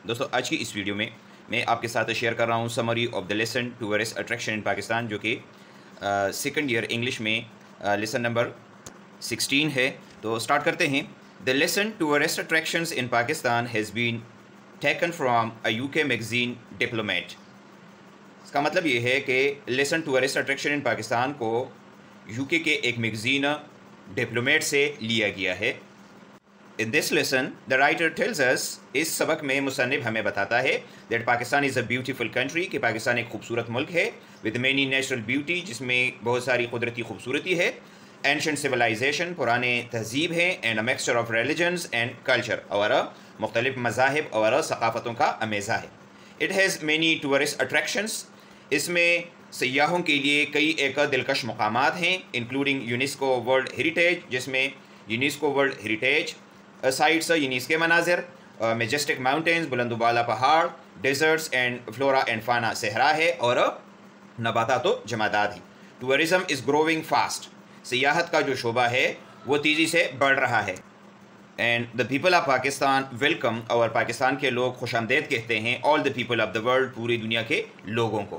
दोस्तों आज की इस वीडियो में मैं आपके साथ शेयर कर रहा हूँ summary of the lesson tourist attraction in Pakistan, जो कि सेकंड ईयर इंग्लिश में लेसन नंबर 16 है। तो स्टार्ट करते हैं। The lesson tourist attractions in Pakistan has been taken from a UK magazine diplomat. इसका मतलब ये है कि lesson tourist attraction in Pakistan को यूके के एक मैगजीन डिप्लोमेट से लिया गया है। In this lesson, the writer tells us, इस सबक में मुसन्निफ हमें बताता है that Pakistan is a beautiful country, कि पाकिस्तान एक खूबसूरत मुल्क है with many natural beauty, जिसमें बहुत सारी कुदरती खूबसूरती है, ancient civilization, पुराने तहजीब हैं, and a mixture of religions and culture, और मुख्तलिफ मज़ाहिब और सकाफ़तों का अमेज़ा है। It has many tourist attractions, इसमें सयाहों के लिए कई एक दिलकश मकामात हैं, including UNESCO वर्ल्ड हेरिटेज, जिसमें यूनेस्को वर्ल्ड हेरिटेज साइट्स यूनिस के मनाजिर, मेजेस्टिक माउंटेन्स, बुलंदुबाला पहाड़, डेजर्ट्स एंड फ्लोरा एंड फाना सहरा है, और नबातात व जमादात ही। टूरिज़म इज़ ग्रोविंग फास्ट, सियाहत का जो शोबा है वो तेज़ी से बढ़ रहा है। And the people of Pakistan welcome, और पाकिस्तान के लोग खुशामदेद कहते हैं all the people of the world, पूरी दुनिया के लोगों को।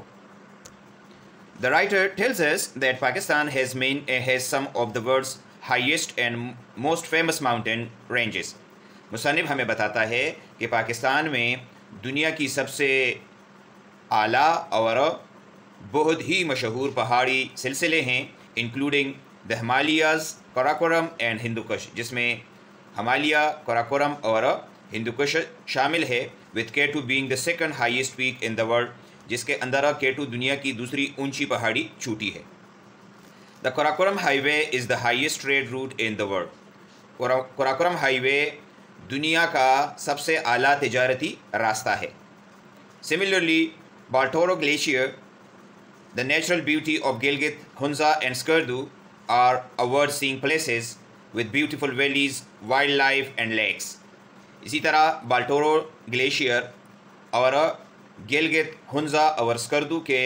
The writer tells us that Pakistan has some of the world's highest and most famous mountain ranges. मुसन्निफ हमें बताता है कि पाकिस्तान में दुनिया की सबसे आला और बहुत ही मशहूर पहाड़ी सिलसिले हैं, including the Himalayas, Karakoram and Hindukush, जिसमें हिमालय, कराकोरम और हिंदुकुश शामिल है, with K2 being the second highest peak in the world, जिसके अंदर K2 दुनिया की दूसरी ऊंची पहाड़ी चोटी है। The Karakoram Highway is the highest trade route in the world. Karakoram Highway दुनिया का सबसे आला तिजारती रास्ता है। Similarly, Baltoro Glacier, the natural beauty of Gilgit, Hunza and Skardu are award-seeing places with beautiful valleys, wildlife and lakes. इसी तरह Baltoro glacier और गिलगित, हुंजा और स्कर्दू के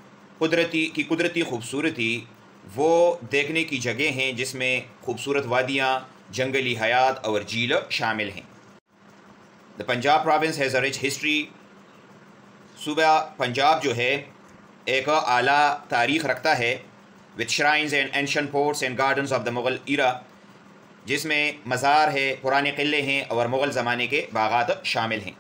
कुदरती खूबसूरती वो देखने की जगह हैं जिसमें खूबसूरत वादियाँ, जंगली हयात और झील शामिल हैं। The Punjab province has a rich history. सूबा पंजाब जो है एक आला तारीख़ रखता है, with shrines and ancient forts and gardens of the Mughal era, जिसमें मज़ार है, पुराने किले हैं और मुग़ल ज़माने के बागात शामिल हैं।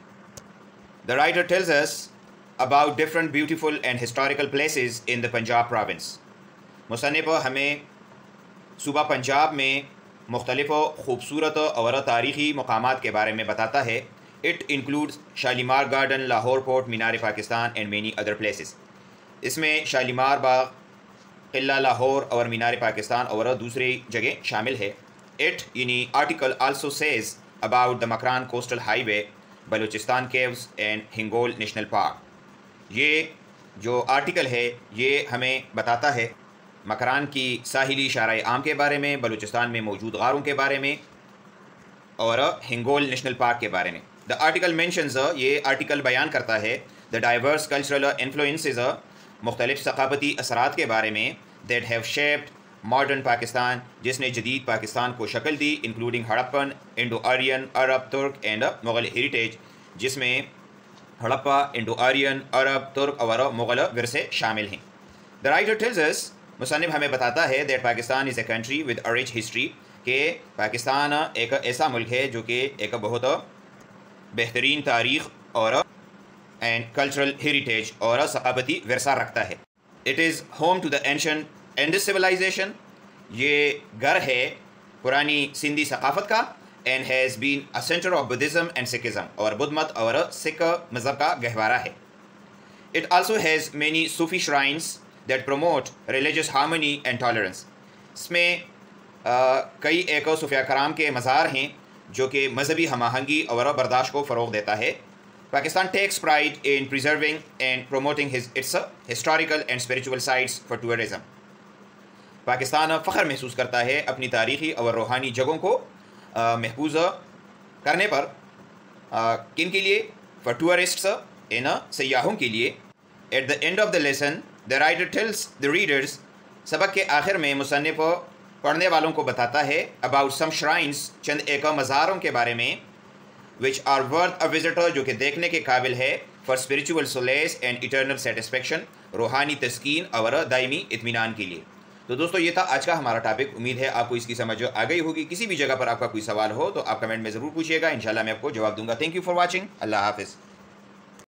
The writer tells us about different beautiful and historical places in the Punjab province. मुसन्निफ हमें सूबा पंजाब में मुख्तलिफ़ खूबसूरत और तारीख़ी मकामात के बारे में बताता है। It includes Shalimar garden, Lahore fort, Minar Pakistan and many other places. इसमें शालीमार बाग, किला लाहौर और मीनार पाकिस्तान और दूसरी जगह शामिल है। इट यानी article also says about the Makran coastal highway, Balochistan caves and Hingol national park. ये जो आर्टिकल है ये हमें बताता है मकरान की साहिली शाराए आम के बारे में, बलूचिस्तान में मौजूद गारों के बारे में और हिंगोल नेशनल पार्क के बारे में। द आर्टिकल मेंशंस, ये आर्टिकल बयान करता है द डाइवर्स कल्चरल इन्फ्लुएंसेस, मुख्तलिफ सकाफती असरात के बारे में, that have shaped modern Pakistan, जिसने जदीद पाकिस्तान को शक्ल दी, including Harappan, Indo Aryan, Arab, Turk and Mughal heritage, जिसमें हड़प्पा, इंडो आर्यन, अरब, तुर्क और मुग़ल विरसे शामिल हैं। द राइटर टेल्स अस, मुसन्निफ हमें बताता है that Pakistan is a country with a rich history, कि पाकिस्तान एक ऐसा मुल्क है जो कि एक बहुत बेहतरीन तारीख़ और एंड कल्चरल हेरिटेज और सकाफती विरसा रखता है। It is home to the ancient Indus civilisation, ये घर है पुरानी सिंधी सकाफ़त का, and has been a centre of Buddhism and Sikhism, और बुद्ध मत और सिख मज़हब का गहवारा है। It also has many Sufi shrines that promote religious harmony and tolerance. इसमें कई एक सूफिया कराम के मज़ार हैं जो कि मजहबी हमआहंगी और बर्दाश्त को फ़रोग़ देता है। Pakistan takes pride in preserving and promoting its historical and spiritual sites for tourism. Pakistan फ़ख्र महसूस करता है अपनी तारीख़ी और रूहानी जगहों को महफूज करने पर, किन के लिए? फॉर टूरिस्ट्स, इन सयाहों के लिए। At the end of the lesson the writer tells the readers, सबक के आखिर में मुसन्निफ पढ़ने वालों को बताता है अबाउट सम श्राइन्स, चंद एक मज़ारों के बारे में, which are worth a visitor, जो कि देखने के काबिल है, for spiritual solace and eternal satisfaction, रूहानी तस्कीन और दायमी इत्मीनान के लिए। तो दोस्तों ये था आज का हमारा टॉपिक। उम्मीद है आपको इसकी समझ आ गई होगी। किसी भी जगह पर आपका कोई सवाल हो तो आप कमेंट में ज़रूर पूछिएगा, इंशाल्लाह मैं आपको जवाब दूंगा। Thank you for watching. अल्लाह हाफिज़।